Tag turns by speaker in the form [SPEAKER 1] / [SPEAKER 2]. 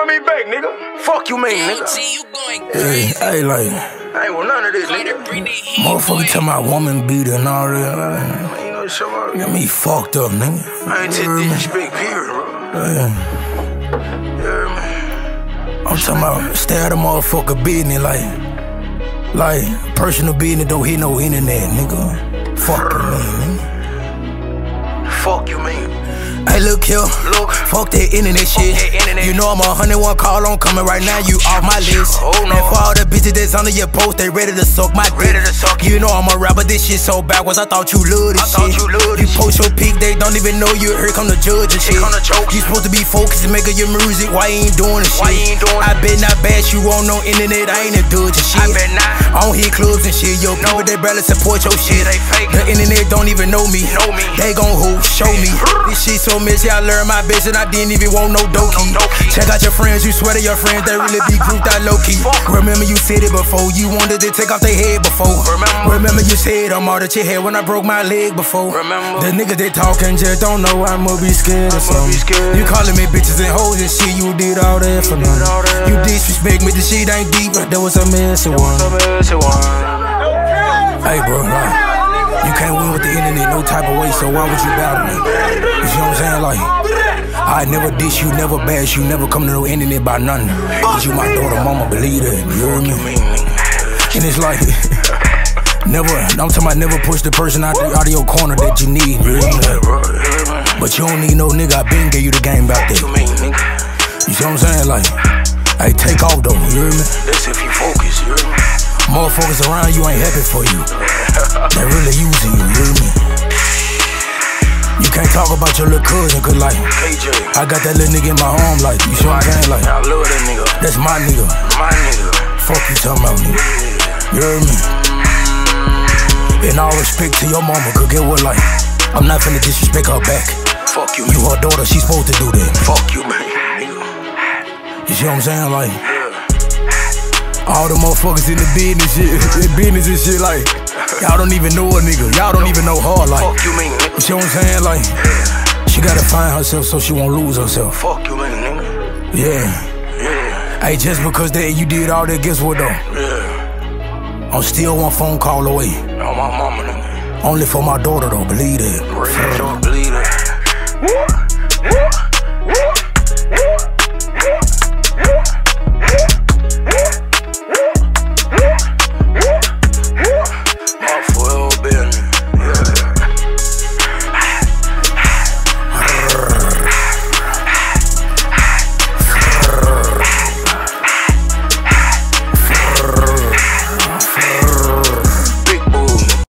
[SPEAKER 1] Run me back, nigga. Fuck you, mean, nigga.
[SPEAKER 2] Hey, like,
[SPEAKER 1] I ain't want none of this, nigga.
[SPEAKER 2] motherfucker tell my woman beater and all that.
[SPEAKER 1] Man, you know, show up.
[SPEAKER 2] Got me fucked up, nigga.
[SPEAKER 1] I ain't take disrespect, period, bro. Yeah, man.
[SPEAKER 2] I'm talking about stay out of motherfucker business, like personal business don't hit no internet, nigga. Fuck you, man, nigga.
[SPEAKER 1] Fuck you, man.
[SPEAKER 2] Hey, look here, fuck that internet shit. You know I'm 101 call on coming right now, you off my list.
[SPEAKER 1] Oh, no.
[SPEAKER 2] And for all the bitches that's under your post, they ready to suck my dick. You know I'm a rapper, this shit so backwards, I thought you loved this shit. You post your peak, they don't even know you, here come the judge and shit. You supposed to be focused and making your music, why you ain't doing this shit? I bet not bash you on no internet, I ain't a judge and shit.
[SPEAKER 1] I bet not.
[SPEAKER 2] I don't hit clubs and shit, yo, people they barely support your shit.
[SPEAKER 1] They fake.
[SPEAKER 2] The internet don't even know me. They gon' who? Show me. This shit so messy, I learned my bitch and I didn't even want no dokie. Check out your friends, you swear to your friends, they really be grouped out low-key. Remember you said it before, you wanted to take off their head before. Remember you said I'm all that you had when I broke my leg before. The niggas they talking just don't know I'ma be scared or something. You calling me bitches and hoes and shit, you did all that for nothing. You disrespect me, the shit ain't deep, but there was a messy one. Hey bro, like, you can't win with the internet no type of way, so why would you battle me? You see what I'm saying? Like, I never dish you, never bash you, never come to no internet about nothing. Cause you my daughter, mama, believe that, you hear me? And it's like, never, I'm talking about never push the person out of your corner that you need, you hear me? But you don't need no nigga, I been gave you the game back there. You see what I'm saying? Like, hey, take off though, you hear me?
[SPEAKER 1] That's if you focus, you hear me?
[SPEAKER 2] Motherfuckers around you ain't happy for you. They really using you, you hear me? You can't talk about your little cousin, cause like
[SPEAKER 1] KJ.
[SPEAKER 2] I got that little nigga in my arm, like, you see what I'm saying? Like,
[SPEAKER 1] I love that nigga.
[SPEAKER 2] that's my nigga.
[SPEAKER 1] My nigga.
[SPEAKER 2] Fuck you talking about, nigga. You hear me? In all respect to your mama, cause get what, like, I'm not finna disrespect her back.
[SPEAKER 1] Fuck you,
[SPEAKER 2] You her daughter, she's supposed to do that.
[SPEAKER 1] Fuck you, man.
[SPEAKER 2] You see what I'm saying? Like, all the motherfuckers in the business and shit, like, y'all don't even know a nigga. Y'all don't even know her, like.
[SPEAKER 1] Fuck you, man, nigga.
[SPEAKER 2] You see what I'm saying? Like, she gotta find herself so she won't lose herself.
[SPEAKER 1] Fuck you, man, nigga.
[SPEAKER 2] Yeah. Hey, just because that you did all that, guess what though?
[SPEAKER 1] Yeah.
[SPEAKER 2] I'm still one phone call away.
[SPEAKER 1] On my mama, nigga.
[SPEAKER 2] Only for my daughter though, believe that.
[SPEAKER 1] Real talk,